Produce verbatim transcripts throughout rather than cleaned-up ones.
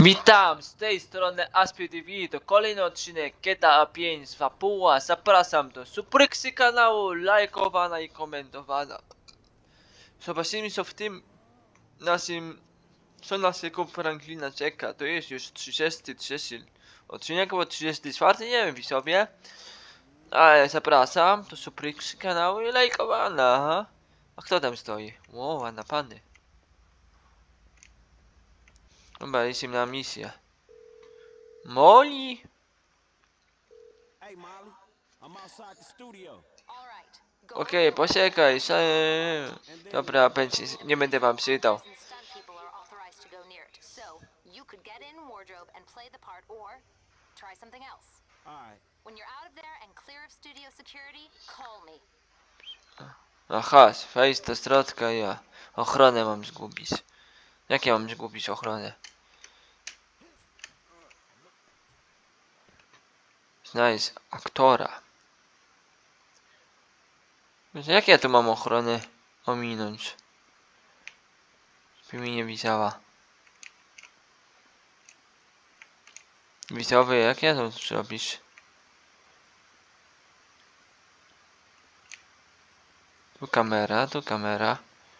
Witam, z tej strony Aspie T V, to kolejny odcinek G T A pięć z Fapuła. Zapraszam do subskrypcji kanału, lajkowana i komentowana. Zobaczymy co w tym naszym, co naszego Franklina czeka. To jest już trzydziesty trzeci odcinek, albo trzydziesty czwarty, nie wiem widzowie. Ale zapraszam do subskrypcji kanału i lajkowana. A kto tam stoi? Ło, ładna panny. Dobra, lecimy na misję. Molly? Okej, okay, poczekaj, dobra, będzie, nie będę wam czytał. Aha, wejść do środka, ja ochronę mam zgubić. Jak ja mam zgubić ochronę? Znajdź aktora. Jak ja tu mam ochronę ominąć? By mi nie widziała. Widzowie, jak ja to zrobić? Tu kamera, tu kamera.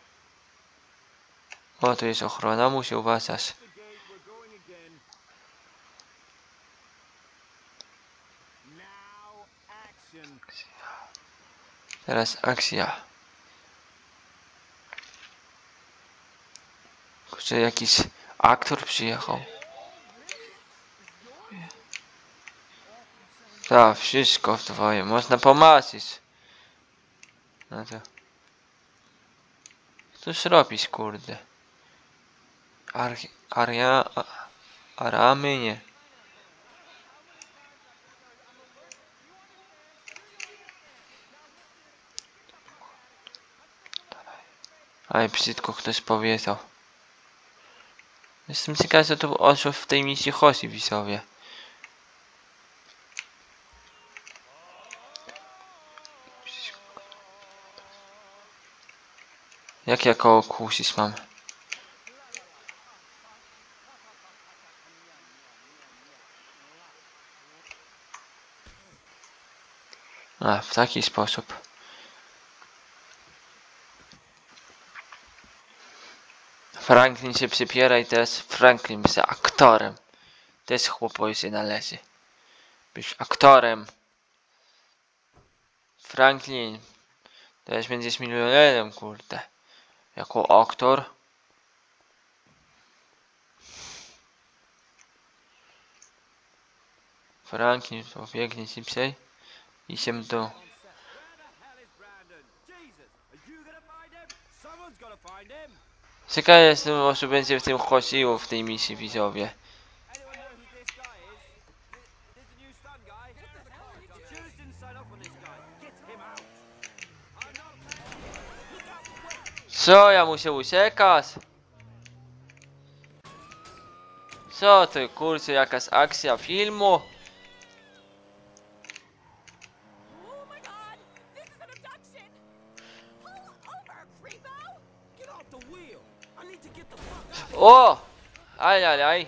O, tu jest ochrona, musi uważać. Teraz akcja. Kurczę, jakiś aktor przyjechał. Tak, wszystko w twoje. Można pomarzyć. No to. Cóż robić, kurde? Ar... Aria... Aramy, nie. Ale brzydko ktoś powiedział. Jestem ciekaw, co tu osób w tej misji chodzi, widzowie. Jak ja koło kusić mam? A, w taki sposób. Franklin się przypiera i teraz Franklin jest aktorem. Też chłopowi się należy być aktorem. Franklin też będziesz milionerem, kurde. Jako aktor. Franklin pobiegnie szybciej. I się do... Ciekawe jestem, może będzie w tym chodziło w tej misji, widzowie. Co, ja muszę uciekać? Co to, kurczę, jakaś akcja filmu? O! Aj, aj, aj.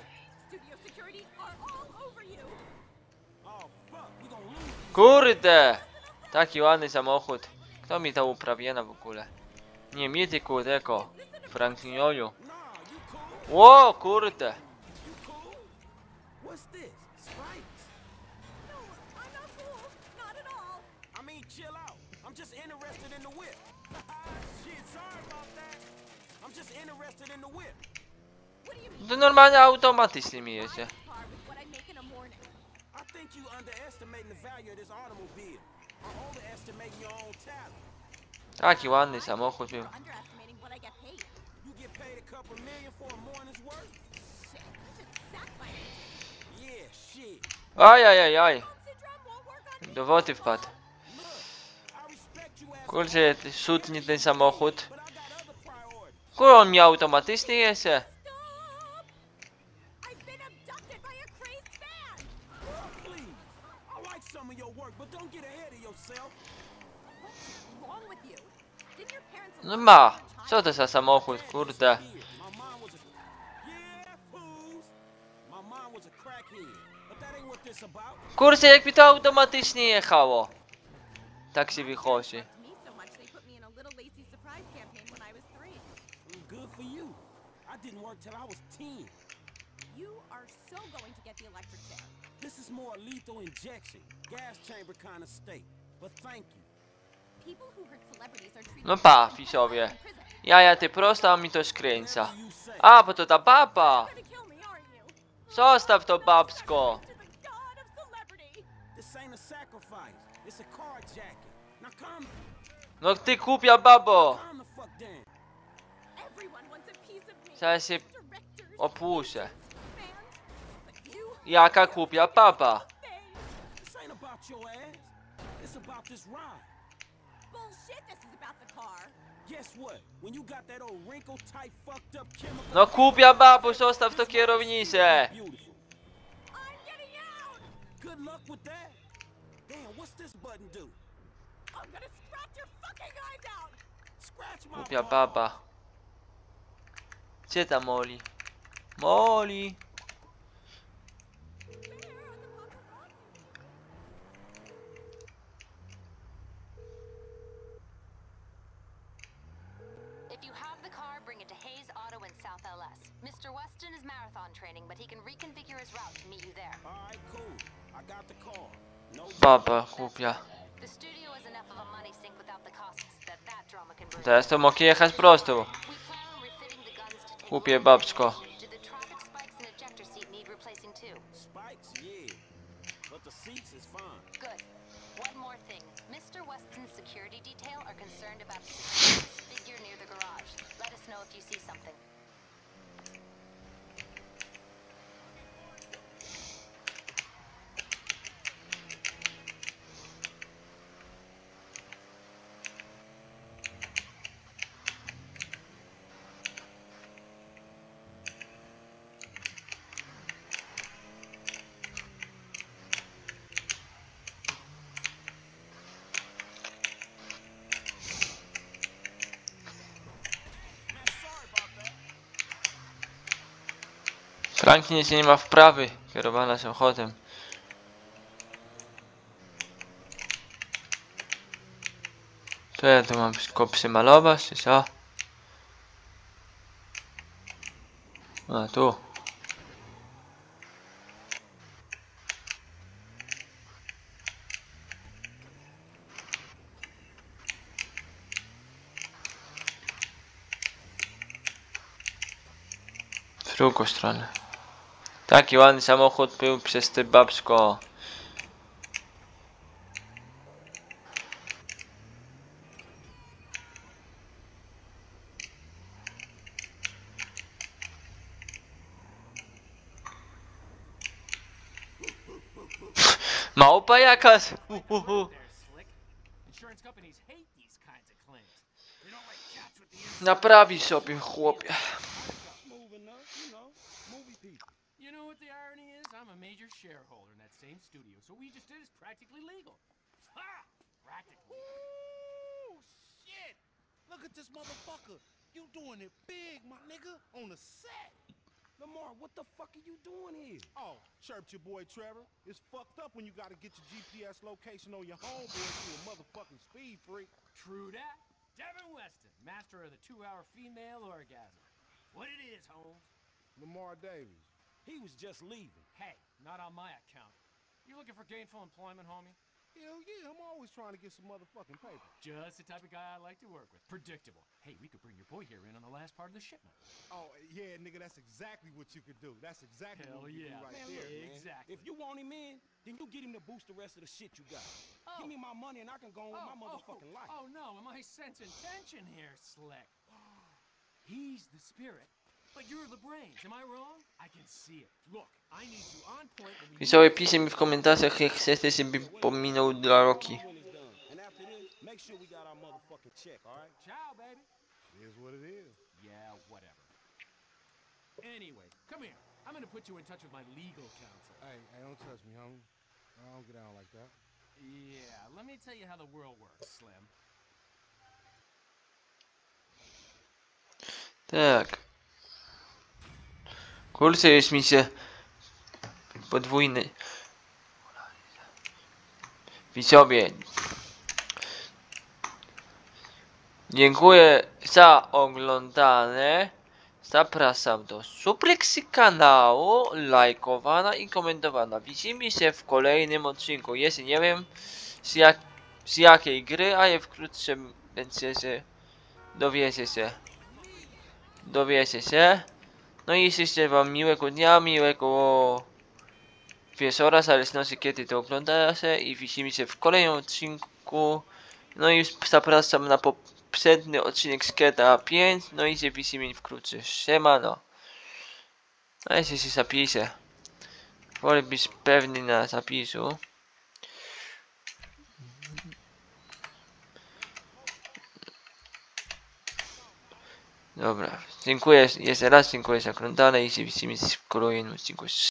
Kurde! Taki ładny samochód. Kto mi to uprawia w ogóle? Nie mi tylko tego. Franklinoju. O, kurde! To normalnie automatycznie mi jedzie. Taki ładny samochód był. Aj, aj, aj, aj. Do wody wpadł. Kurczę, szutnie ten samochód. Kurczę, on mi automatycznie jedzie. No ma. Co to za samochód, kurde? Kurczę, jak mi to automatycznie jechało. Tak się wychodzi. This is more lethal injection, gas chamber kind of state. But thank you. People who hurt celebrities are treated. No pa, fisiowie. Ja, ja ty prosto, a mi to skręca. A, bo to ta baba. Zostaw to babsko. No ty kupia babo. Zaraz się opuszczę. Jaka kupia baba? No kupia babo, zostaw to kierownicę. Kupia baba. Gdzie ta Molly? Molly. Mister Weston is marathon training, but he can reconfigure his route to meet you there. All right, cool. I got the car. No Baba kupia. The studio is enough of a money sink without the costs that that drama can bring. Teraz to mogę jechać prosto. We plan on refitting the guns to take. Kupie babsko. Do the traffic spikes and ejector seat need replacing too? Spikes, yeah. But the seats is fine. Good. One more thing. Mister Weston's security detail are concerned about a suspicious figure near the garage. Let us know if you see something. Franki nic nie ma wprawy, kierowana samochodem. Co ja tu mam wszystko przymalować, czy co? A tu. W drugą stronę. Taki ładny samochód był przez te babsko. Małpa jakaś. Uhuhu. Naprawi sobie, chłopie. You know what the irony is? I'm a major shareholder in that same studio, so what we just did is practically legal. Ha! Practically. Ooh, shit! Look at this motherfucker. You doing it big, my nigga, on the set. Lamar, what the fuck are you doing here? Oh, chirped your boy Trevor. It's fucked up when you gotta get your G P S location on your homeboy through a motherfucking speed freak. True that. Devin Weston, master of the two-hour female orgasm. What it is, Holmes? Lamar Davies. He was just leaving. Hey, not on my account. You looking for gainful employment, homie? Hell yeah, I'm always trying to get some motherfucking paper. Just the type of guy I like to work with. Predictable. Hey, we could bring your boy here in on the last part of the shipment. Oh, yeah, nigga, that's exactly what you could do. That's exactly Hell what you yeah. do right Man, there, look, man. Exactly. If you want him in, then you get him to boost the rest of the shit you got. Oh. Give me my money and I can go on with Oh, my motherfucking oh, life. Oh no, am I sensing tension here, Slick? He's the spirit, but you're the brains. Am I wrong? I can see it. Look, I need you on point when we... Pisały, piszcie mi w komentarzach, jak chcecie, żeby pominął dla Rocky. When it's done. And after this, make sure we got our motherfucking check, all right? Ciao, baby. It is what it is. Yeah, whatever. Anyway, come here. I'm gonna put you in touch with my legal counsel. Hey, hey, don't touch me, homie. I don't get down like that. Yeah, let me tell you how the world works, Slim. Tak. Kurczę, już mi się podwójny. Widzowie, dziękuję za oglądanie. Zapraszam do subskrypcji kanału, lajkowana i komentowana. Widzimy się w kolejnym odcinku. Jeśli nie wiem z, jak, z jakiej gry, a je wkrótce będziecie dowiecie się. Dowiecie się. No i życzę wam miłego dnia, miłego wieczora, w zależności kiedy to oglądacie i widzimy się w kolejnym odcinku. No i zapraszam na poprzedni odcinek z G T A pięć, no i się widzimy wkrótce. Siemano. A jeśli się zapiszę, wolę być pewny na zapisu. Dobra, dziękuję jeszcze raz, dziękuję za oglądanie i się widzimy w kolejnym odcinku.